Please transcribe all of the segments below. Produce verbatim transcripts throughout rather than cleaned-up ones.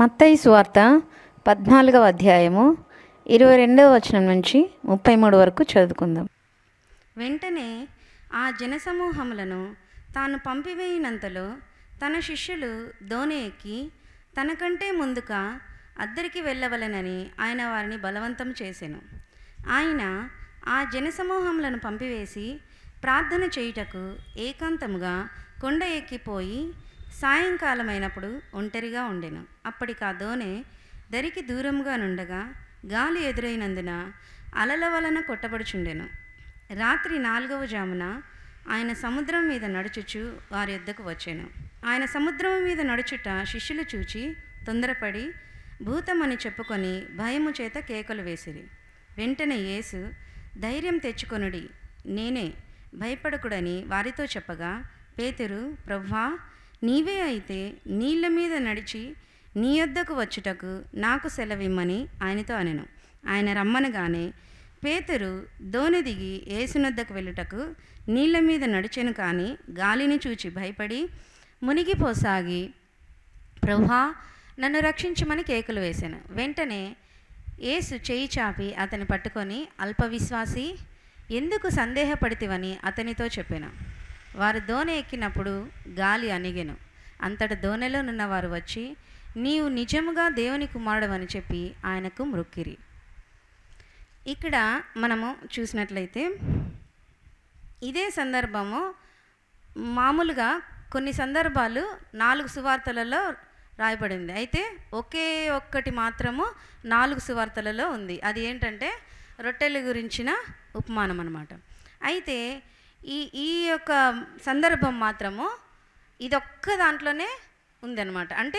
మత్తయి సువార్త పద్నాలుగవ అధ్యాయము ఇరవై రెండవ వచనం నుంచి ముప్పై మూడు వరకు చదువుకుందాం. వెంటనే ఆ జనసమూహములను తాను పంపివేయినంతలో తన శిష్యులు దోణి ఎక్కి తనకంటే ముందుగా అద్దరికి వెళ్ళవలెనని ఆయన వారిని బలవంతం చేసెను. ఆయన ఆ జనసమూహములను పంపివేసి ప్రార్థన చేయుటకు ఏకాంతముగా కొండ ఎక్కిపోయి సాయంకాలమైనప్పుడు ఒంటరిగా ఉండెను. అప్పటికి ఆ దోణి దరికి దూరముగా నుండగా గాలి ఎదురైనందున అలల వలన కొట్టబడుచుండెను. రాత్రి నాలుగవ జామున ఆయన సముద్రం మీద నడుచుచు వారి యొద్దకు వచ్చెను. ఆయన సముద్రం మీద నడుచుట శిష్యులు చూచి తొందరపడి భూతమని చెప్పుకొని భయము చేత కేకలు వేసిరి. వెంటనే యేసు, ధైర్యం తెచ్చుకొనుడి, నేనే, భయపడకుడని వారితో చెప్పగా, పేతురు, ప్రభువా, నీవే అయితే నీళ్ళ మీద నడిచి నీ యొద్దకు వచ్చుటకు నాకు సెలవిమ్మని ఆయనతో అనెను. ఆయన రమ్మనగానే పేతురు దోణి దిగి యేసునొద్దకు వెళ్ళుటకు నీళ్ళ మీద నడిచెను. కానీ గాలిని చూచి భయపడి మునిగిపోసాగి, ప్రభువా, నన్ను రక్షించమని కేకలు వేశాను. వెంటనే యేసు చేయి చాపి అతని పట్టుకొని, అల్పవిశ్వాసి, ఎందుకు సందేహపడితివని అతనితో చెప్పాను. వారు దోణి ఎక్కినప్పుడు గాలి అణిగెను. అంతట దోణిలో నున్న వారు వచ్చి, నీవు నిజముగా దేవుని కుమారుడవని చెప్పి ఆయనకు మ్రొక్కిరి. ఇక్కడ మనము చూసినట్లయితే ఇదే సందర్భము మామూలుగా కొన్ని సందర్భాలు నాలుగు సువార్తలలో రాయబడింది. అయితే ఒకే ఒక్కటి మాత్రము నాలుగు సువార్తలలో ఉంది. అది ఏంటంటే రొట్టెల గురించిన ఉపమానం అన్నమాట. అయితే ఈ ఈ యొక్క సందర్భం మాత్రము ఇదొక్క దాంట్లోనే ఉందన్నమాట. అంటే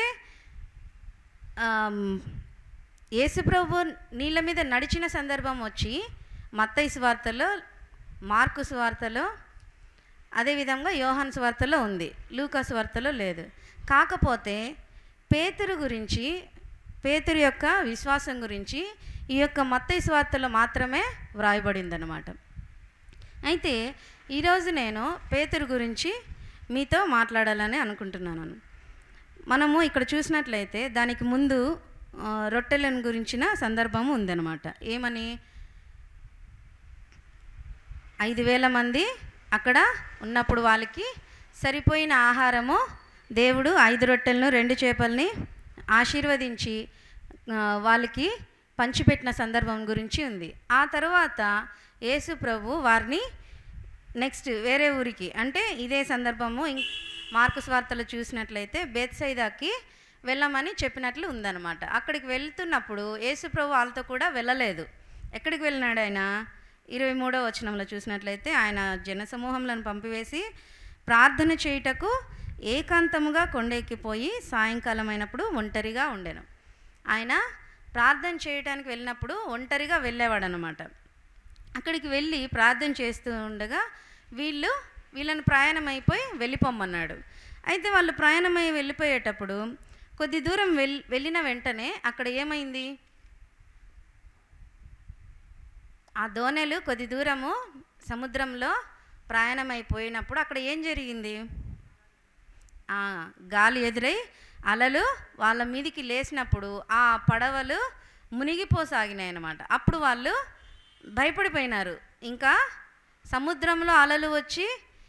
యేసుప్రభు నీళ్ళ మీద నడిచిన సందర్భం వచ్చి మత్తయి సువార్తలో, మార్కు సువార్తలో, అదేవిధంగా యోహాను సువార్తలో ఉంది. లూకా సువార్తలో లేదు. కాకపోతే పేతురు గురించి, పేతురు యొక్క విశ్వాసం గురించి ఈ యొక్క మత్తయి సువార్తలో మాత్రమే వ్రాయబడిందనమాట. అయితే ఈరోజు నేను పేతురు గురించి మీతో మాట్లాడాలని అనుకుంటున్నాను. మనము ఇక్కడ చూసినట్లయితే దానికి ముందు రొట్టెలను గురించిన సందర్భము ఉందన్నమాట. ఏమని, ఐదు వేల మంది అక్కడ ఉన్నప్పుడు వాళ్ళకి సరిపోయిన ఆహారము దేవుడు ఐదు రొట్టెలను రెండు చేపల్ని ఆశీర్వదించి వాళ్ళకి పంచిపెట్టిన సందర్భం గురించి ఉంది. ఆ తర్వాత యేసు ప్రభు వారిని నెక్స్ట్ వేరే ఊరికి, అంటే ఇదే సందర్భము మార్కు సువార్తలో చూసినట్లయితే బేత్సైదాకి వెళ్ళమని చెప్పినట్లు ఉందన్నమాట. అక్కడికి వెళ్తున్నప్పుడు యేసు ప్రభు వాళ్ళతో కూడా వెళ్ళలేదు. ఎక్కడికి వెళ్ళినాడు ఆయన? ఇరవై మూడవ వచనంలో చూసినట్లయితే ఆయన జనసమూహంలను పంపివేసి ప్రార్థన చేయుటకు ఏకాంతముగా కొండ ఎక్కిపోయి సాయంకాలం అయినప్పుడు ఒంటరిగా ఉండెను. ఆయన ప్రార్థన చేయడానికి వెళ్ళినప్పుడు ఒంటరిగా వెళ్ళేవాడు అనమాట. అక్కడికి వెళ్ళి ప్రార్థన చేస్తూ ఉండగా వీళ్ళు వీళ్ళని ప్రయాణం అయిపోయి వెళ్ళిపోమన్నాడు. అయితే వాళ్ళు ప్రయాణమై వెళ్ళిపోయేటప్పుడు కొద్ది దూరం వెళ్ వెళ్ళిన వెంటనే అక్కడ ఏమైంది, ఆ దోణెలు కొద్ది దూరము సముద్రంలో ప్రయాణం అయిపోయినప్పుడు అక్కడ ఏం జరిగింది, గాలి ఎదురై అలలు వాళ్ళ మీదికి లేచినప్పుడు ఆ పడవలు మునిగిపోసాగినాయి అన్నమాట. అప్పుడు వాళ్ళు భయపడిపోయినారు. ఇంకా సముద్రంలో అలలు వచ్చి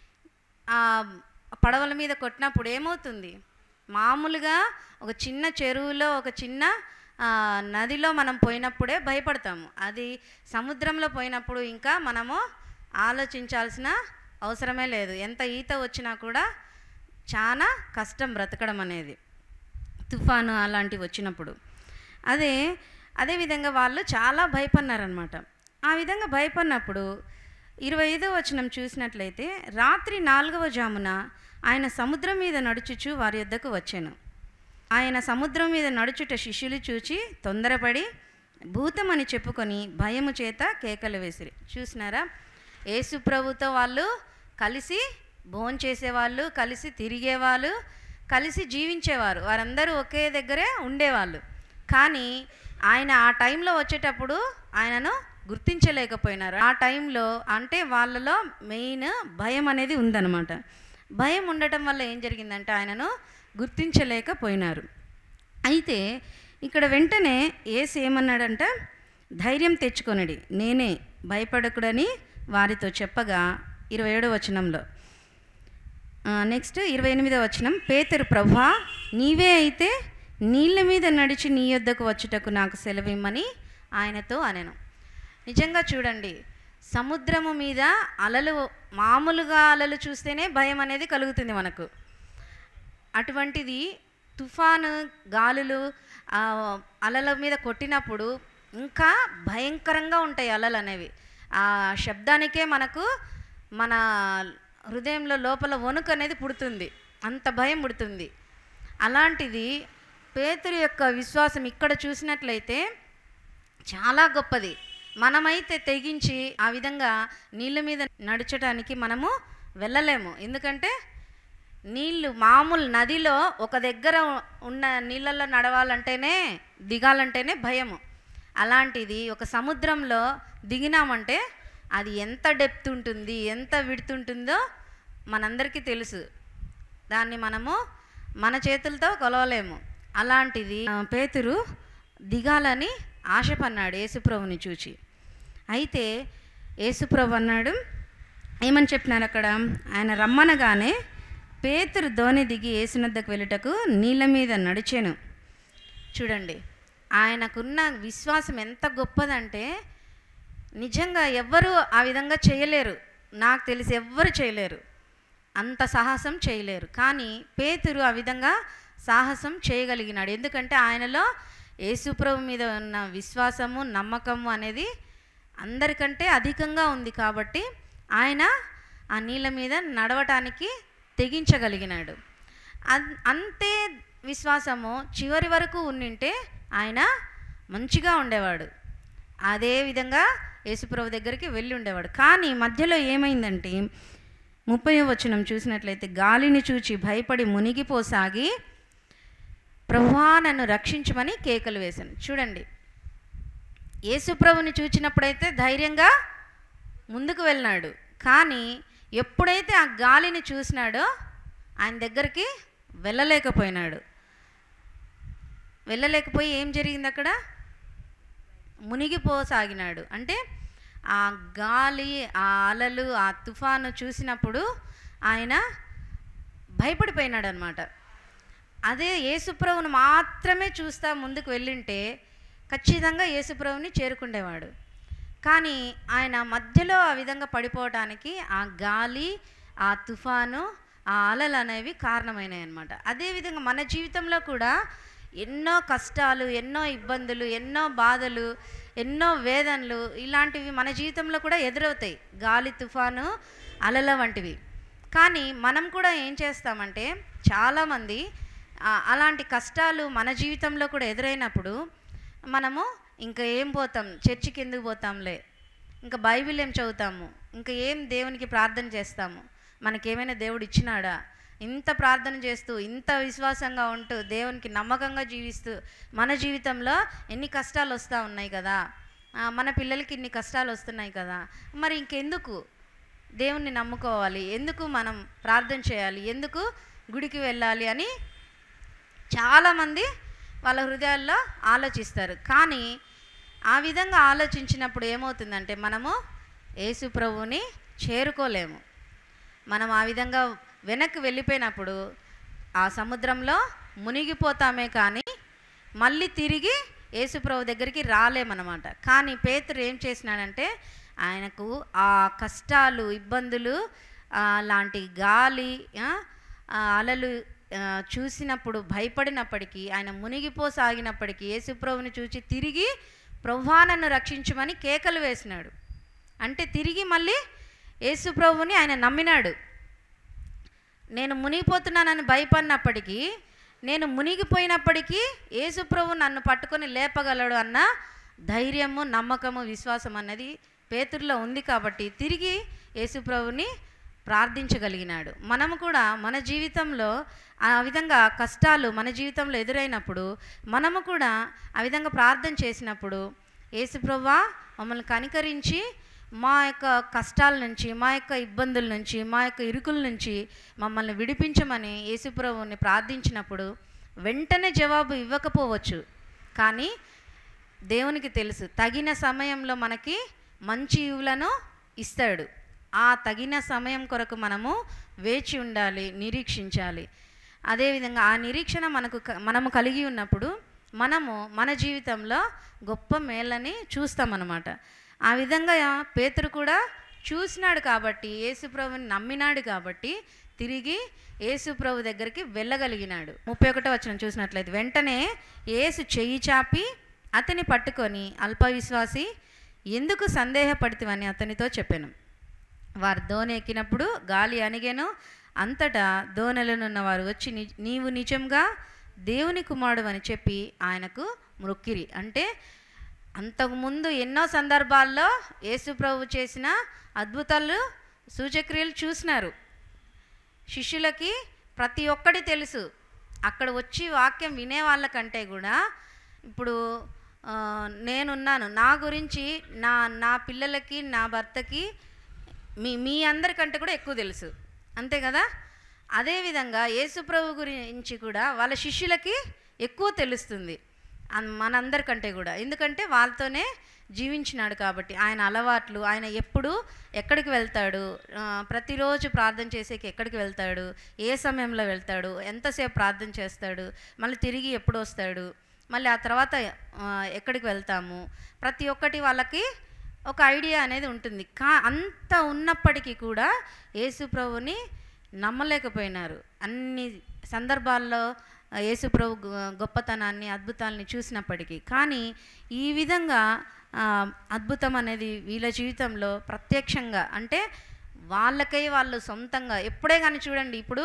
పడవల మీద కొట్టినప్పుడు ఏమవుతుంది, మామూలుగా ఒక చిన్న చెరువులో ఒక చిన్న నదిలో మనం పోయినప్పుడే భయపడతాము. అది సముద్రంలో పోయినప్పుడు ఇంకా మనము ఆలోచించాల్సిన అవసరమే లేదు. ఎంత ఈత వచ్చినా కూడా చాలా కష్టం బ్రతకడం అనేది, తుఫాను అలాంటివి వచ్చినప్పుడు. అదే అదేవిధంగా వాళ్ళు చాలా భయపడినారనమాట. ఆ విధంగా భయపడినప్పుడు ఇరవై ఐదవ వచనం చూసినట్లయితే, రాత్రి నాలుగవ జామున ఆయన సముద్రం మీద నడుచుచు వారి యొద్దకు వచ్చాను. ఆయన సముద్రం మీద నడుచుట శిష్యులు చూచి తొందరపడి భూతమని చెప్పుకొని భయము చేత కేకలు వేసిరి. చూసినారా, యేసు ప్రభుతో వాళ్ళు కలిసి భోంచేసేవాళ్ళు, కలిసి తిరిగేవాళ్ళు, కలిసి జీవించేవారు, వారందరూ ఒకే దగ్గరే ఉండేవాళ్ళు. కానీ ఆయన ఆ టైంలో వచ్చేటప్పుడు ఆయనను గుర్తించలేకపోయినారు. ఆ టైంలో అంటే వాళ్ళలో మెయిన్ భయం అనేది ఉందన్నమాట. భయం ఉండటం వల్ల ఏం జరిగిందంటే ఆయనను గుర్తించలేకపోయినారు. అయితే ఇక్కడ వెంటనే యేసు ఏమన్నాడంటే, ధైర్యం తెచ్చుకొనుడి, నేనే, భయపడకుడని వారితో చెప్పగా ఇరవై ఏడో వచనంలో నెక్స్ట్ ఇరవై ఎనిమిదో వచనం, పేతురు, ప్రభువా నీవే అయితే నీళ్ళ మీద నడిచి నీ యొద్దకు వచ్చుటకు నాకు సెలవిమ్మని ఆయనతో అనెను. నిజంగా చూడండి, సముద్రము మీద అలలు, మామూలుగా అలలు చూస్తేనే భయం అనేది కలుగుతుంది మనకు. అటువంటిది తుఫాను గాలులు అలల మీద కొట్టినప్పుడు ఇంకా భయంకరంగా ఉంటాయి అలలు అనేవి. ఆ శబ్దానికే మనకు మన హృదయంలో లోపల వణుకు అనేది పుడుతుంది, అంత భయం పుడుతుంది. అలాంటిది పేతురు యొక్క విశ్వాసం ఇక్కడ చూసినట్లయితే చాలా గొప్పది. మనమైతే తెగించి ఆ విధంగా నీళ్ళ మీద నడచడానికి మనము వెళ్ళలేము. ఎందుకంటే నీళ్ళు మామూలు నదిలో ఒక దగ్గర ఉన్న నీళ్ళల్లో నడవాలంటేనే, దిగాలంటేనే భయము. అలాంటిది ఒక సముద్రంలో దిగినామంటే అది ఎంత డెప్త్ ఉంటుంది, ఎంత విడ్త్ ఉంటుందో మనందరికీ తెలుసు. దాన్ని మనము మన చేతులతో కొలవలేము. అలాంటిది పేతురు దిగాలని ఆశపన్నాడు యేసుప్రభుని చూచి. అయితే యేసుప్రభు అన్నాడు, ఏమని చెప్పినారు అక్కడ, ఆయన రమ్మనగానే పేతురు ధోని దిగి యేసునద్దకు వెళ్ళుటకు నీళ్ళ మీద నడిచెను. చూడండి, ఆయనకున్న విశ్వాసం ఎంత గొప్పదంటే నిజంగా ఎవ్వరూ ఆ విధంగా చేయలేరు. నాకు తెలిసి ఎవ్వరు చేయలేరు, అంత సాహసం చేయలేరు. కానీ పేతురు ఆ విధంగా సాహసం చేయగలిగినాడు. ఎందుకంటే ఆయనలో యేసుప్రభు మీద ఉన్న విశ్వాసము, నమ్మకము అనేది అందరికంటే అధికంగా ఉంది. కాబట్టి ఆయన ఆ నీళ్ళ మీద నడవటానికి తెగించగలిగినాడు. అంతే విశ్వాసము చివరి వరకు ఉండింటే ఆయన మంచిగా ఉండేవాడు, అదే విధంగా యేసుప్రభు దగ్గరికి వెళ్ళి ఉండేవాడు. కానీ మధ్యలో ఏమైందంటే ముప్పై వచనం చూసినట్లయితే, గాలిని చూచి భయపడి మునిగిపోసాగి ప్రభువా నన్ను రక్షించమని కేకలు వేశాను. చూడండి, యేసుప్రభుని చూచినప్పుడైతే ధైర్యంగా ముందుకు వెళ్ళినాడు. కానీ ఎప్పుడైతే ఆ గాలిని చూసినాడో ఆయన దగ్గరికి వెళ్ళలేకపోయినాడు. వెళ్ళలేకపోయి ఏం జరిగింది అక్కడ, మునిగిపోసాగినాడు. అంటే ఆ గాలి, ఆ అలలు, ఆ తుఫాను చూసినప్పుడు ఆయన భయపడిపోయినాడు అనమాట. అదే యేసుప్రభుని మాత్రమే చూస్తా ముందుకు వెళ్ళింటే ఖచ్చితంగా యేసుప్రభుని చేరుకుండేవాడు. కానీ ఆయన మధ్యలో ఆ విధంగా పడిపోవటానికి ఆ గాలి, ఆ తుఫాను, ఆ అలలు అనేవి కారణమైనాయి అన్నమాట. అదేవిధంగా మన జీవితంలో కూడా ఎన్నో కష్టాలు, ఎన్నో ఇబ్బందులు, ఎన్నో బాధలు, ఎన్నో వేదనలు ఇలాంటివి మన జీవితంలో కూడా ఎదురవుతాయి, గాలి, తుఫాను, అలల వంటివి. కానీ మనం కూడా ఏం చేస్తామంటే, చాలామంది అలాంటి కష్టాలు మన జీవితంలో కూడా ఎదురైనప్పుడు మనము ఇంకా ఏం పోతాం, చర్చికి ఎందుకు పోతాంలే, ఇంకా బైబిల్ ఏం చదువుతాము, ఇంకా ఏం దేవునికి ప్రార్థన చేస్తాము, మనకేమైనా దేవుడు ఇచ్చినాడా, ఇంత ప్రార్థన చేస్తూ ఇంత విశ్వాసంగా ఉంటూ దేవునికి నమ్మకంగా జీవిస్తూ మన జీవితంలో ఎన్ని కష్టాలు వస్తూ ఉన్నాయి కదా, మన పిల్లలకి ఇన్ని కష్టాలు వస్తున్నాయి కదా, మరి ఇంకెందుకు దేవుణ్ణి నమ్ముకోవాలి, ఎందుకు మనం ప్రార్థన చేయాలి, ఎందుకు గుడికి వెళ్ళాలి అని చాలామంది వాళ్ళ హృదయాల్లో ఆలోచిస్తారు. కానీ ఆ విధంగా ఆలోచించినప్పుడు ఏమవుతుందంటే మనము యేసు ప్రభువుని చేరుకోలేము. మనం ఆ విధంగా వెనక్కి వెళ్ళిపోయినప్పుడు ఆ సముద్రంలో మునిగిపోతామే కానీ మళ్ళీ తిరిగి యేసు ప్రభు దగ్గరికి రాలేమన్నమాట. కానీ పేతురు ఏం చేసినాడంటే ఆయనకు ఆ కష్టాలు, ఇబ్బందులు, లాంటి గాలి, అలలు చూసినప్పుడు భయపడినప్పటికీ, ఆయన మునిగిపోసాగినప్పటికీ యేసు ప్రభుని చూచి తిరిగి ప్రభువా నన్ను రక్షించమని కేకలు వేసినాడు. అంటే తిరిగి మళ్ళీ యేసు ప్రభుని ఆయన నమ్మినాడు. నేను మునిగిపోతున్నానని భయపడినప్పటికీ, నేను మునిగిపోయినప్పటికీ యేసు ప్రభు నన్ను పట్టుకొని లేపగలడు అన్న ధైర్యము, నమ్మకము, విశ్వాసం అన్నది పేతురులో ఉంది. కాబట్టి తిరిగి యేసు ప్రభుని ప్రార్థించగలిగినాడు. మనము కూడా మన జీవితంలో ఆ విధంగా కష్టాలు మన జీవితంలో ఎదురైనప్పుడు మనము కూడా ఆ విధంగా ప్రార్థన చేసినప్పుడు, యేసు ప్రభువా మమ్మల్ని కనికరించి మా యొక్క కష్టాల నుంచి, మా యొక్క ఇబ్బందుల నుంచి, మా యొక్క ఇరుకుల నుంచి మమ్మల్ని విడిపించమని యేసు ప్రభువుని ప్రార్థించినప్పుడు వెంటనే జవాబు ఇవ్వకపోవచ్చు, కానీ దేవునికి తెలుసు తగిన సమయంలో మనకి మంచి ఈవులను ఇస్తాడు. ఆ తగిన సమయం కొరకు మనము వేచి ఉండాలి, నిరీక్షించాలి. అదేవిధంగా ఆ నిరీక్షణ మనకు మనము కలిగి ఉన్నప్పుడు మనము మన జీవితంలో గొప్ప మేళ్ళని చూస్తామన్నమాట. ఆ విధంగా పేతురు కూడా చూసినాడు కాబట్టి, యేసుప్రభుని నమ్మినాడు కాబట్టి తిరిగి యేసుప్రభు దగ్గరికి వెళ్ళగలిగినాడు. ముప్పై ఒకటో వచనం చూసినట్లయితే, వెంటనే యేసు చెయ్యి చాపి అతని పట్టుకొని, అల్పవిశ్వాసి ఎందుకు సందేహపడితివని అతనితో చెప్పాను. వారు దోణి ఎక్కినప్పుడు గాలి అణిగెను. అంతటా దోణెలనున్న వారు వచ్చి, నీవు నిజంగా దేవుని కుమారుడు అని చెప్పి ఆయనకు మ్రొక్కిరి. అంటే అంతకుముందు ఎన్నో సందర్భాల్లో యేసుప్రభు చేసిన అద్భుతాలు, సూచక్రియలు చూసినారు. శిష్యులకి ప్రతి ఒక్కటి తెలుసు. అక్కడ వచ్చి వాక్యం వినే వాళ్ళకంటే కూడా ఇప్పుడు నేనున్నాను, నా గురించి నా నా పిల్లలకి, నా భర్తకి, మీ మీ అందరికంటే కూడా ఎక్కువ తెలుసు, అంతే కదా. అదేవిధంగా యేసుప్రభు గురించి కూడా వాళ్ళ శిష్యులకి ఎక్కువ తెలుస్తుంది మనందరికంటే కూడా, ఎందుకంటే వాళ్ళతోనే జీవించినాడు కాబట్టి. ఆయన అలవాట్లు, ఆయన ఎప్పుడు ఎక్కడికి వెళ్తాడు, ప్రతిరోజు ప్రార్థన చేసేకి ఎక్కడికి వెళ్తాడు, ఏ సమయంలో వెళ్తాడు, ఎంతసేపు ప్రార్థన చేస్తాడు, మళ్ళీ తిరిగి ఎప్పుడు వస్తాడు, మళ్ళీ ఆ తర్వాత ఎక్కడికి వెళ్తాము, ప్రతి ఒక్కటి వాళ్ళకి ఒక ఐడియా అనేది ఉంటుంది. కా అంత ఉన్నప్పటికీ కూడా యేసుప్రభుని నమ్మలేకపోయినారు. అన్ని సందర్భాల్లో యేసుప్రభు గొప్పతనాన్ని, అద్భుతాలని చూసినప్పటికీ. కానీ ఈ విధంగా అద్భుతం అనేది వీళ్ళ జీవితంలో ప్రత్యక్షంగా, అంటే వాళ్ళకై వాళ్ళు సొంతంగా ఎప్పుడే కానీ చూడండి, ఇప్పుడు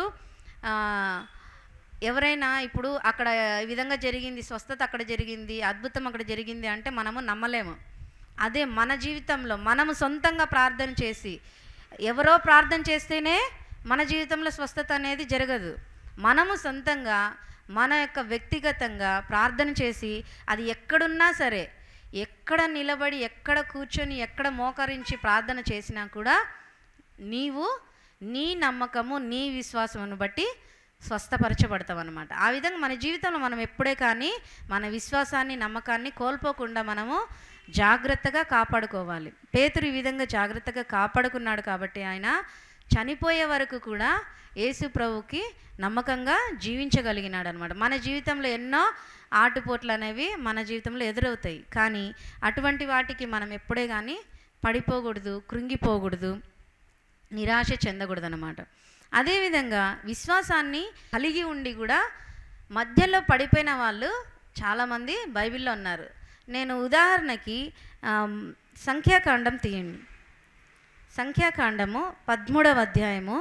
ఎవరైనా ఇప్పుడు అక్కడ ఈ విధంగా జరిగింది, స్వస్థత అక్కడ జరిగింది, అద్భుతం అక్కడ జరిగింది అంటే మనము నమ్మలేము. అదే మన జీవితంలో మనము సొంతంగా ప్రార్థన చేసి, ఎవరో ప్రార్థన చేస్తేనే మన జీవితంలో స్వస్థత అనేది జరగదు. మనము సొంతంగా మన యొక్క వ్యక్తిగతంగా ప్రార్థన చేసి, అది ఎక్కడున్నా సరే, ఎక్కడ నిలబడి, ఎక్కడ కూర్చొని, ఎక్కడ మోకరించి ప్రార్థన చేసినా కూడా నీవు నీ నమ్మకము, నీ విశ్వాసమును బట్టి స్వస్థపరచబడతాం అన్నమాట. ఆ విధంగా మన జీవితంలో మనం ఎప్పుడే కానీ మన విశ్వాసాన్ని, నమ్మకాన్ని కోల్పోకుండా మనము జాగ్రత్తగా కాపాడుకోవాలి. పేతురు ఈ విధంగా జాగ్రత్తగా కాపాడుకున్నాడు కాబట్టి ఆయన చనిపోయే వరకు కూడా యేసు ప్రభుకి నమ్మకంగా జీవించగలిగినాడు అనమాట. మన జీవితంలో ఎన్నో ఆటుపోట్లు అనేవి మన జీవితంలో ఎదురవుతాయి, కానీ అటువంటి వాటికి మనం ఎప్పుడే కానీ పడిపోకూడదు, కృంగిపోకూడదు, నిరాశ చెందకూడదు అన్నమాట. అదేవిధంగా విశ్వాసాన్ని కలిగి ఉండి కూడా మధ్యలో పడిపోయిన వాళ్ళు చాలామంది బైబిల్లో ఉన్నారు. నేను ఉదాహరణకి సంఖ్యాకాండం తీయండి. సంఖ్యాకాండము పదమూడవ అధ్యాయము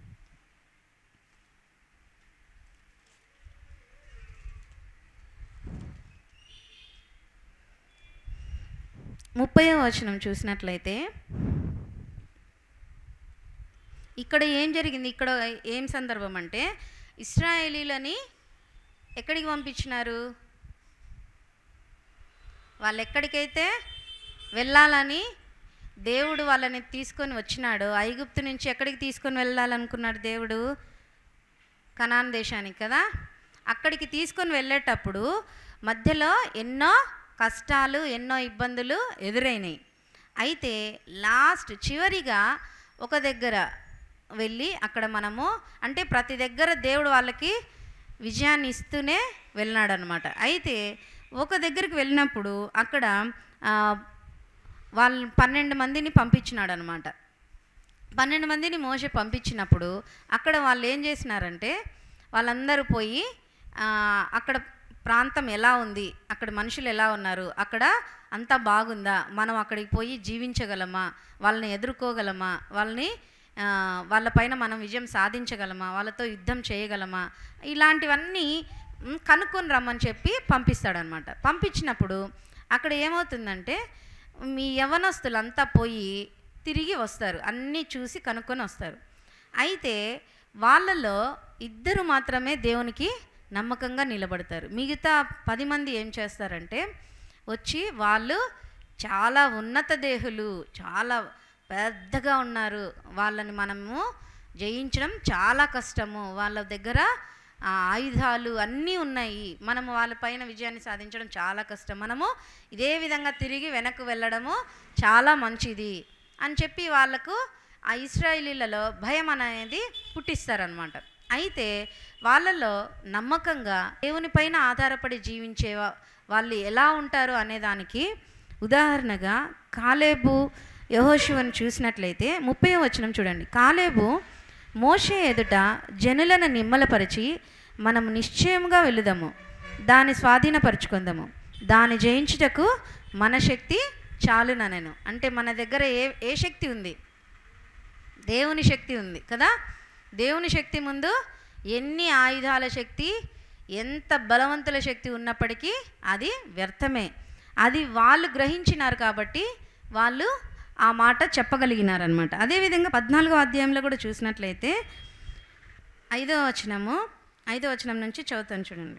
ముప్పైవ వచనం చూసినట్లయితే, ఇక్కడ ఏం జరిగింది, ఇక్కడ ఏం సందర్భం అంటే, ఇశ్రాయేలీలని ఎక్కడికి పంపించినారు, వాళ్ళు ఎక్కడికైతే వెళ్ళాలని దేవుడు వాళ్ళని తీసుకొని వచ్చినాడు, ఐగుప్తు నుంచి ఎక్కడికి తీసుకొని వెళ్ళాలనుకున్నాడు దేవుడు, కనాన్ దేశానికి కదా. అక్కడికి తీసుకొని వెళ్ళేటప్పుడు మధ్యలో ఎన్నో కష్టాలు, ఎన్నో ఇబ్బందులు ఎదురైనాయి. అయితే లాస్ట్ చివరిగా ఒక దగ్గర వెళ్ళి, అక్కడ మనము అంటే ప్రతి దగ్గర దేవుడు వాళ్ళకి విజయాన్ని ఇస్తూనే వెళ్ళినాడు అనమాట. అయితే ఒక దగ్గరికి వెళ్ళినప్పుడు అక్కడ వాళ్ళు పన్నెండు మందిని పంపించినాడు అనమాట. పన్నెండు మందిని మోషే పంపించినప్పుడు అక్కడ వాళ్ళు ఏం చేసినారంటే, వాళ్ళందరూ పోయి అక్కడ ప్రాంతం ఎలా ఉంది, అక్కడ మనుషులు ఎలా ఉన్నారు, అక్కడ అంతా బాగుందా, మనం అక్కడికి పోయి జీవించగలమా, వాళ్ళని ఎదుర్కోగలమా, వాళ్ళని వాళ్ళపైన మనం విజయం సాధించగలమా, వాళ్ళతో యుద్ధం చేయగలమా, ఇలాంటివన్నీ కనుక్కొని రమ్మని చెప్పి పంపిస్తాడనమాట. పంపించినప్పుడు అక్కడ ఏమవుతుందంటే, మీ యవనస్తులంతా పోయి తిరిగి వస్తారు, అన్నీ చూసి కనుక్కొని వస్తారు. అయితే వాళ్ళలో ఇద్దరు మాత్రమే దేవునికి నమ్మకంగా నిలబడతారు. మిగతా పది మంది ఏం చేస్తారంటే, వచ్చి వాళ్ళు చాలా ఉన్నత దేహులు, చాలా పెద్దగా ఉన్నారు, వాళ్ళని మనము జయించడం చాలా కష్టము, వాళ్ళ దగ్గర ఆయుధాలు అన్నీ ఉన్నాయి, మనము వాళ్ళపైన విజయాన్ని సాధించడం చాలా కష్టం, మనము ఇదే విధంగా తిరిగి వెనక్కు వెళ్ళడము చాలా మంచిది అని చెప్పి వాళ్ళకు ఆ ఇశ్రాయేలీలలో భయం అనేది పుట్టిస్తారనమాట. అయితే వాళ్ళలో నమ్మకంగా దేవునిపైన ఆధారపడి జీవించే వాళ్ళు ఎలా ఉంటారు అనేదానికి ఉదాహరణగా కాలేబు యెహోషువను చూసినట్లయితే ముప్పై వచనం చూడండి. కాలేబు మోషే ఎదుట జనులను నిమ్మలపరిచి మనము నిశ్చయముగా వెళుదాము, దాన్ని స్వాధీనపరుచుకుందాము, దాన్ని జయించుటకు మన శక్తి చాలుననెను. అంటే మన దగ్గర ఏ ఏ శక్తి ఉంది? దేవుని శక్తి ఉంది కదా. దేవుని శక్తి ముందు ఎన్ని ఆయుధాల శక్తి, ఎంత బలవంతుల శక్తి ఉన్నప్పటికీ అది వ్యర్థమే. అది వాళ్ళు గ్రహించినారు కాబట్టి వాళ్ళు ఆ మాట చెప్పగలిగినారనమాట. అదేవిధంగా పద్నాలుగో అధ్యాయంలో కూడా చూసినట్లయితే ఐదో వచనము ఐదో వచనం నుంచి చదువుతాను చూడండి.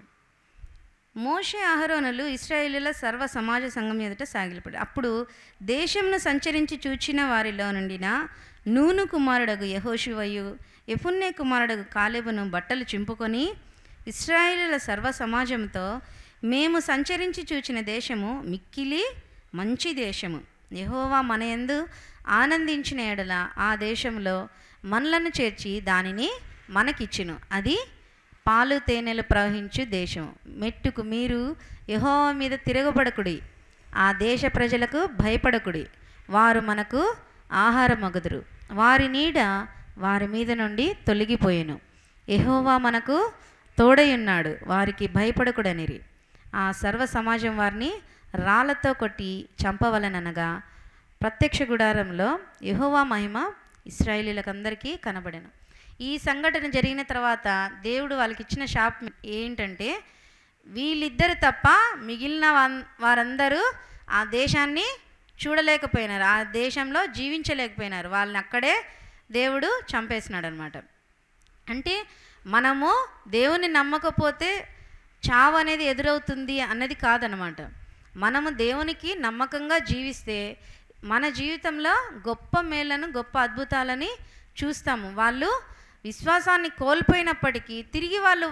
మోషే అహరోనులు ఇశ్రాయేలీయుల సర్వ సమాజ సంఘం ఎదుట సాగిలపడి అప్పుడు దేశంను సంచరించి చూచిన వారిలో నుండిన నూను కుమారుడగు యెహోషువయు యెఫున్నె కుమారుడగు కాలేబును బట్టలు చింపుకొని ఇశ్రాయేలీయుల సర్వ సమాజంతో, మేము సంచరించి చూచిన దేశము మిక్కిలి మంచి దేశము, యెహోవా మన యందు ఆనందించిన ఎడల ఆ దేశంలో మనలను చేర్చి దానిని మనకిచ్చును, అది పాలు తేనెలు ప్రవహించు దేశం. మెట్టుకు మీరు యెహోవా మీద తిరగబడకుడి, ఆ దేశ ప్రజలకు భయపడకుడి, వారు మనకు ఆహారమగుదురు, వారి నీడ వారి మీద నుండి తొలగిపోయెను, యెహోవా మనకు తోడయున్నాడు, వారికి భయపడకుడనిరి. ఆ సర్వ సమాజం వారిని రాళ్లతో కొట్టి చంపవలననగా ప్రత్యక్ష గుడారంలో యెహోవా మహిమ ఇశ్రాయేలీయులకందరికీ కనబడెను. ఈ సంఘటన జరిగిన తర్వాత దేవుడు వాళ్ళకి ఇచ్చిన శాపం ఏంటంటే, వీళ్ళిద్దరు తప్ప మిగిలిన వారందరూ ఆ దేశాన్ని చూడలేకపోయినారు, ఆ దేశంలో జీవించలేకపోయినారు, వాళ్ళని అక్కడే దేవుడు చంపేసినాడు అనమాట. అంటే మనము దేవుని నమ్మకపోతే చావు అనేది ఎదురవుతుంది అన్నది కాదనమాట. మనము దేవునికి నమ్మకంగా జీవిస్తే మన జీవితంలో గొప్ప మేళ్లను, గొప్ప అద్భుతాలని చూస్తాము. వాళ్ళు విశ్వాసాన్ని కోల్పోయినప్పటికీ తిరిగి వాళ్ళు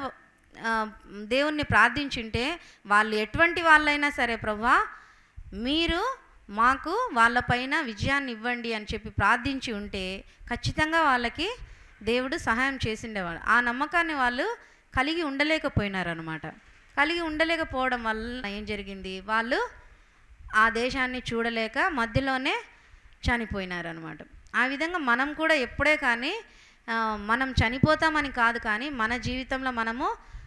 దేవుణ్ణి ప్రార్థించుంటే, వాళ్ళు ఎటువంటి వాళ్ళైనా సరే ప్రభువా మీరు మాకు వాళ్ళపైన విజయాన్ని ఇవ్వండి అని చెప్పి ప్రార్థించి ఉంటే ఖచ్చితంగా వాళ్ళకి దేవుడు సహాయం చేసిండేవాడు. ఆ నమ్మకాన్ని వాళ్ళు కలిగి ఉండలేకపోయినారనమాట. కలిగి ఉండలేకపోవడం వల్ల ఏం జరిగింది, వాళ్ళు ఆ దేశాన్ని చూడలేక మధ్యలోనే చనిపోయినారనమాట. ఆ విధంగా మనం కూడా ఎప్పుడే కానీ మనం చనిపోతామని కాదు, కానీ మన జీవితంలో మనము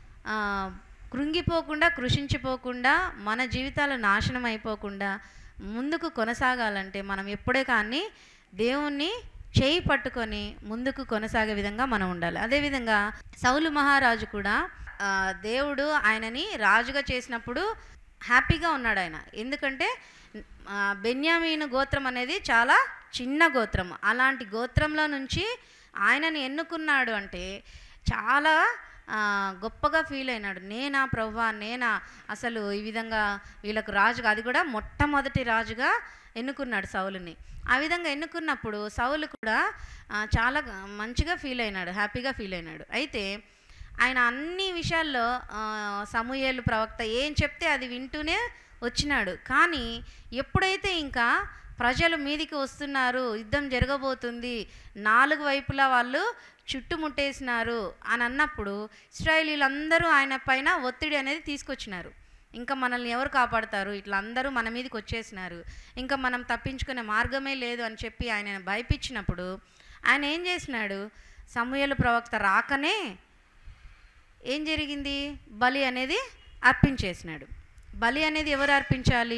కృంగిపోకుండా, కృషించిపోకుండా, మన జీవితాలు నాశనం అయిపోకుండా ముందుకు కొనసాగాలంటే మనం ఎప్పుడే కానీ దేవుణ్ణి చేయి పట్టుకొని ముందుకు కొనసాగే విధంగా మనం ఉండాలి. అదేవిధంగా సౌలు మహారాజు కూడా దేవుడు ఆయనని రాజుగా చేసినప్పుడు హ్యాపీగా ఉన్నాడు ఆయన. ఎందుకంటే బెన్యామీను గోత్రం అనేది చాలా చిన్న గోత్రం, అలాంటి గోత్రంలో నుంచి ఆయనని ఎన్నుకున్నాడు అంటే చాలా గొప్పగా ఫీల్ అయినాడు. నేనా ప్రభువా, నేనా అసలు ఈ విధంగా వీళ్ళకు రాజుగా, అది కూడా మొట్టమొదటి రాజుగా ఎన్నుకున్నాడు సౌలుని. ఆ విధంగా ఎన్నుకున్నప్పుడు సౌలు కూడా చాలా మంచిగా ఫీల్ అయినాడు, హ్యాపీగా ఫీల్ అయినాడు. అయితే ఆయన అన్ని విషయాల్లో సమూయేలు ప్రవక్త ఏం చెప్తే అది వింటూనే వచ్చినాడు. కానీ ఎప్పుడైతే ఇంకా ప్రజలు మీదికి వస్తున్నారు, యుద్ధం జరగబోతుంది, నాలుగు వైపులా వాళ్ళు చుట్టుముట్టేసినారు అని అన్నప్పుడు ఇశ్రాయేలీయులందరూ ఆయన పైన ఒత్తిడి అనేది తీసుకొచ్చినారు. ఇంకా మనల్ని ఎవరు కాపాడతారు, ఇట్లా అందరూ మన మీదకి వచ్చేసినారు, ఇంకా మనం తప్పించుకునే మార్గమే లేదు అని చెప్పి ఆయన భయపించినప్పుడు ఆయన ఏం చేసినాడు, సమూయేలు ప్రవక్త రాకనే ఏం జరిగింది, బలి అనేది అర్పించేసినాడు. బలి అనేది ఎవరు అర్పించాలి,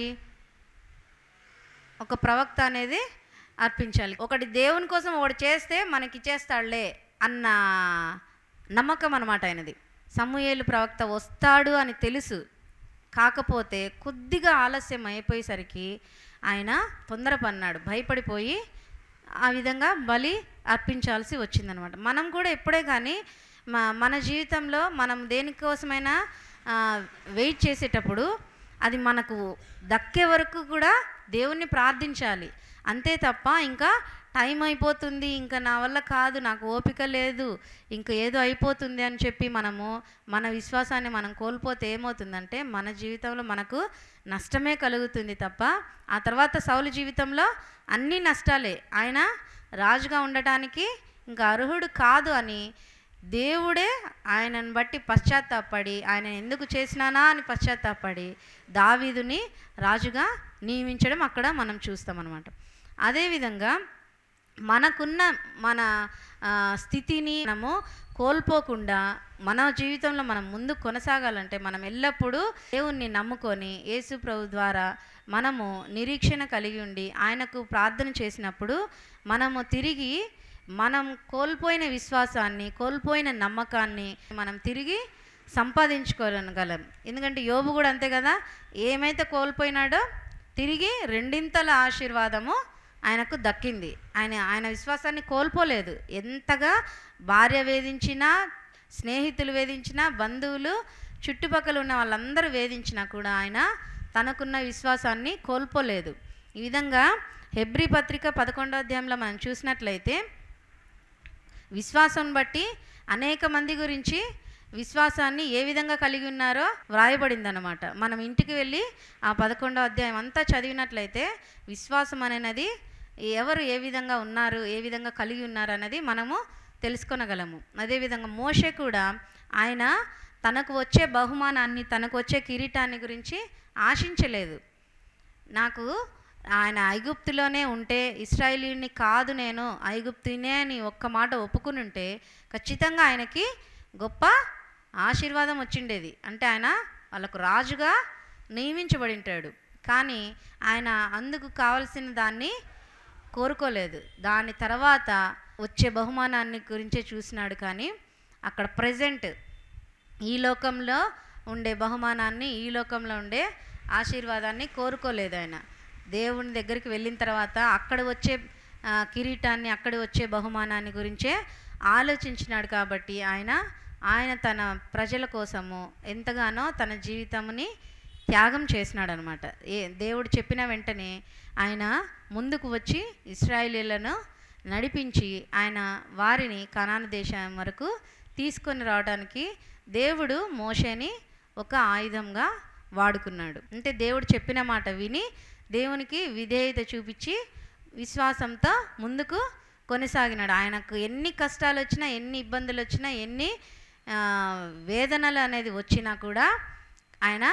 ఒక ప్రవక్త అనేది అర్పించాలి. ఒకటి దేవుని కోసం ఒకటి చేస్తే మనకి ఇచ్చేస్తాడులే అన్న నమ్మకం అన్నమాట ఆయనది. సమూయేలు ప్రవక్త వస్తాడు అని తెలుసు, కాకపోతే కొద్దిగా ఆలస్యం అయిపోయేసరికి ఆయన తొందరపన్నాడు, భయపడిపోయి ఆ విధంగా బలి అర్పించాల్సి వచ్చిందనమాట. మనం కూడా ఎప్పుడే కానీ మన జీవితంలో మనం దేనికోసమైనా వెయిట్ చేసేటప్పుడు అది మనకు దక్కే వరకు కూడా దేవుణ్ణి ప్రార్థించాలి, అంతే తప్ప ఇంకా టైం అయిపోతుంది, ఇంకా నా వల్ల కాదు, నాకు ఓపిక లేదు, ఇంకా ఏదో అయిపోతుంది అని చెప్పి మనము మన విశ్వాసాన్ని మనం కోల్పోతే ఏమవుతుందంటే మన జీవితంలో మనకు నష్టమే కలుగుతుంది తప్ప, ఆ తర్వాత సౌలు జీవితంలో అన్ని నష్టాలే. ఆయన రాజుగా ఉండటానికి ఇంకా అర్హుడు కాదు అని దేవుడే ఆయనను బట్టి పశ్చాత్తాపడి, ఆయన ఎందుకు చేసినానా అని పశ్చాత్తాపడి దావీదుని రాజుగా నియమించడం అక్కడ మనం చూస్తామన్నమాట. అదేవిధంగా మనకున్న మన స్థితిని మనము కోల్పోకుండా మన జీవితంలో మనం ముందు కొనసాగాలంటే మనం ఎల్లప్పుడూ దేవుణ్ణి నమ్ముకొని యేసు ప్రభు ద్వారా మనము నిరీక్షణ కలిగి ఉండి ఆయనకు ప్రార్థన చేసినప్పుడు మనము తిరిగి మనం కోల్పోయిన విశ్వాసాన్ని, కోల్పోయిన నమ్మకాన్ని మనం తిరిగి సంపాదించుకోగలం. ఎందుకంటే యోబు కూడా అంతే కదా, ఏమైతే కోల్పోయినాడో తిరిగి రెండింతల ఆశీర్వాదము ఆయనకు దక్కింది. ఆయన ఆయన విశ్వాసాన్ని కోల్పోలేదు. ఎంతగా భార్య వేధించినా, స్నేహితులు వేధించినా, బంధువులు చుట్టుపక్కల ఉన్న వాళ్ళందరూ వేధించినా కూడా ఆయన తనకున్న విశ్వాసాన్ని కోల్పోలేదు. ఈ విధంగా హెబ్రీ పత్రిక పదకొండో అధ్యాయంలో మనం చూసినట్లయితే విశ్వాసం బట్టి అనేక మంది గురించి విశ్వాసాన్ని ఏ విధంగా కలిగి ఉన్నారో వ్రాయబడింది అన్నమాట. మనం ఇంటికి వెళ్ళి ఆ పదకొండో అధ్యాయం అంతా చదివినట్లయితే విశ్వాసం అనేది ఎవరు ఏ విధంగా ఉన్నారు, ఏ విధంగా కలిగి ఉన్నారు అన్నది మనము తెలుసుకొనగలము. అదేవిధంగా మోషే కూడా ఆయన తనకు వచ్చే బహుమానాన్ని, తనకు వచ్చే కిరీటాన్ని గురించి ఆశించలేదు. నాకు ఆయన ఐగుప్తులోనే ఉంటే ఇశ్రాయేలీయుని కాదు, నేను ఐగుప్తునే అని ఒక్క మాట ఒప్పుకుని ఉంటే ఖచ్చితంగా ఆయనకి గొప్ప ఆశీర్వాదం వచ్చిండేది. అంటే ఆయన వాళ్ళకు రాజుగా నియమించబడి ఉంటాడు. కానీ ఆయన అందుకు కావలసిన దాన్ని కోరుకోలేదు. దాని తర్వాత వచ్చే బహుమానాన్ని గురించే చూసినాడు. కానీ అక్కడ ప్రజెంట్ ఈ లోకంలో ఉండే బహుమానాన్ని, ఈ లోకంలో ఉండే ఆశీర్వాదాన్ని కోరుకోలేదు. ఆయన దేవుని దగ్గరికి వెళ్ళిన తర్వాత అక్కడ వచ్చే కిరీటాన్ని, అక్కడ వచ్చే బహుమానాన్ని గురించే ఆలోచించినాడు. కాబట్టి ఆయన ఆయన తన ప్రజల కోసము ఎంతగానో తన జీవితంని త్యాగం చేసినాడు అనమాట. ఏ దేవుడు చెప్పిన వెంటనే ఆయన ముందుకు వచ్చి ఇశ్రాయేలీయులను నడిపించి ఆయన వారిని కనాను దేశం వరకు తీసుకొని రావడానికి దేవుడు మోషేని ఒక ఆయుధంగా వాడుకున్నాడు. అంటే దేవుడు చెప్పిన మాట విని దేవునికి విధేయత చూపించి విశ్వాసంతో ముందుకు కొనసాగినాడు. ఆయనకు ఎన్ని కష్టాలు వచ్చినా, ఎన్ని ఇబ్బందులు వచ్చినా, ఎన్ని వేదనలు అనేది వచ్చినా కూడా ఆయన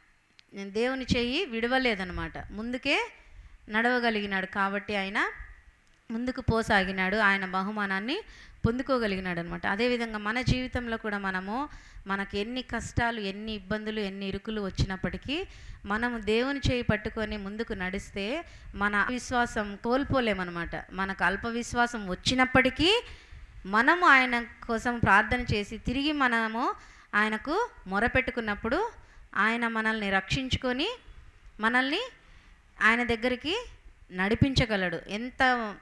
దేవుని చెయ్యి విడవలేదన్నమాట. ముందుకే నడవగలిగినాడు. కాబట్టి ఆయన ముందుకు పోసాగినాడు, ఆయన బహుమానాన్ని పొందుకోగలిగినాడు అనమాట. అదేవిధంగా మన జీవితంలో కూడా మనము మనకు ఎన్ని కష్టాలు, ఎన్ని ఇబ్బందులు, ఎన్ని ఇరుకులు వచ్చినప్పటికీ మనము దేవుని చేయి పట్టుకొని ముందుకు నడిస్తే మన విశ్వాసం కోల్పోలేమన్నమాట. మనకు అల్ప విశ్వాసం వచ్చినప్పటికీ మనము ఆయన కోసం ప్రార్థన చేసి తిరిగి మనము ఆయనకు మొరపెట్టుకున్నప్పుడు ఆయన మనల్ని రక్షించుకొని మనల్ని ఆయన దగ్గరికి నడిపించగలడు. ఎంత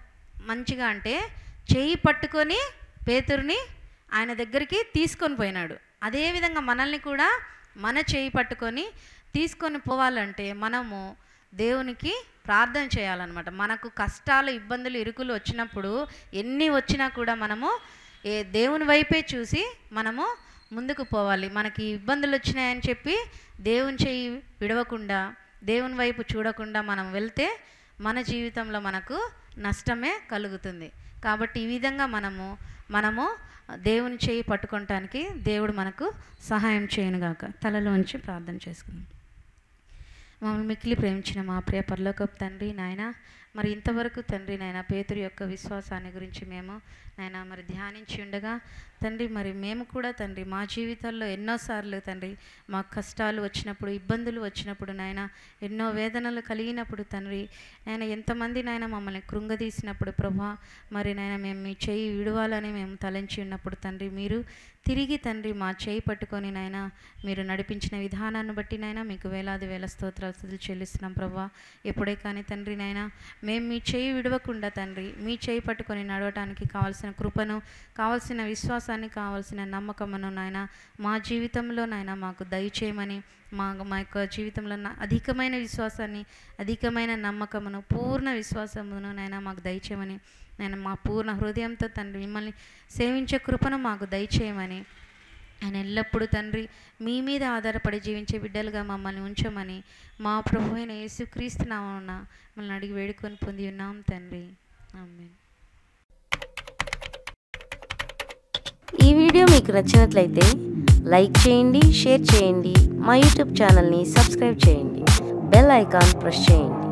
మంచిగా అంటే చేయి పట్టుకొని పేతురుని ఆయన దగ్గరికి తీసుకొని పోయినాడు. అదేవిధంగా మనల్ని కూడా మన చేయి పట్టుకొని తీసుకొని పోవాలంటే మనము దేవునికి ప్రార్థన చేయాలన్నమాట. మనకు కష్టాలు, ఇబ్బందులు, ఇరుకులు వచ్చినప్పుడు ఎన్ని వచ్చినా కూడా మనము ఏ దేవుని వైపే చూసి మనము ముందుకు పోవాలి. మనకి ఇబ్బందులు వచ్చినాయని చెప్పి దేవుని చేయి విడవకుండా, దేవుని వైపు చూడకుండా మనం వెళ్తే మన జీవితంలో మనకు నష్టమే కలుగుతుంది. కాబట్టి ఈ విధంగా మనము మనము దేవుని చేయి పట్టుకోవటానికి దేవుడు మనకు సహాయం చేయనుగాక. తలలోంచి ప్రార్థన చేసుకుందాం. మమ్మల్ని మిక్కిలి ప్రేమించిన మా ప్రియ పరలోకపు తండ్రి, నాయన మరి ఇంతవరకు తండ్రి నాయన పేతురు యొక్క విశ్వాసాన్ని గురించి మేము నాయన మరి ధ్యానించి ఉండగా తండ్రి, మరి మేము కూడా తండ్రి మా జీవితాల్లో ఎన్నోసార్లు తండ్రి మా కష్టాలు వచ్చినప్పుడు, ఇబ్బందులు వచ్చినప్పుడు నాయన ఎన్నో వేదనలు కలిగినప్పుడు తండ్రి నాయన ఎంతమంది నాయన మమ్మల్ని కృంగదీసినప్పుడు ప్రభా మరి నాయన మేము మీ చేయి విడవాలని మేము తలంచి ఉన్నప్పుడు తండ్రి మీరు తిరిగి తండ్రి మా చేయి పట్టుకొని నాయన మీరు నడిపించిన విధానాన్ని బట్టి నాయన మీకు వేలాది వేల స్తోత్రాలు స్తుతులు చెల్లిస్తున్నాం ప్రభా. ఎప్పుడే కానీ తండ్రి నాయన మేము మీ చేయి విడవకుండా తండ్రి మీ చేయి పట్టుకొని నడవటానికి కావాల్సిన కృపను, కావాల్సిన విశ్వాసాన్ని, కావాల్సిన నమ్మకమును నాయన మా జీవితంలో నాయన మాకు దయచేయమని, మా మా యొక్క జీవితంలో అధికమైన విశ్వాసాన్ని, అధికమైన నమ్మకమును, పూర్ణ విశ్వాసమును నాయన మాకు దయచేయమని నేను మా పూర్ణ హృదయంతో తండ్రి మిమ్మల్ని సేవించే కృపను మాకు దయచేయమని, ఆయన ఎల్లప్పుడూ తండ్రి మీ మీద ఆధారపడి జీవించే బిడ్డలుగా మమ్మల్ని ఉంచమని మా ప్రభు అయిన యేసుక్రీస్తు నామమున మమ్మల్ని అడిగి వేడుకొని పొంది ఉన్నాం తండ్రి. ఆమేన్. ఈ వీడియో మీకు నచ్చినట్లయితే లైక్ చేయండి, షేర్ చేయండి, మా యూట్యూబ్ ఛానల్ని సబ్స్క్రైబ్ చేయండి, బెల్ ఐకాన్ ప్రెస్ చేయండి.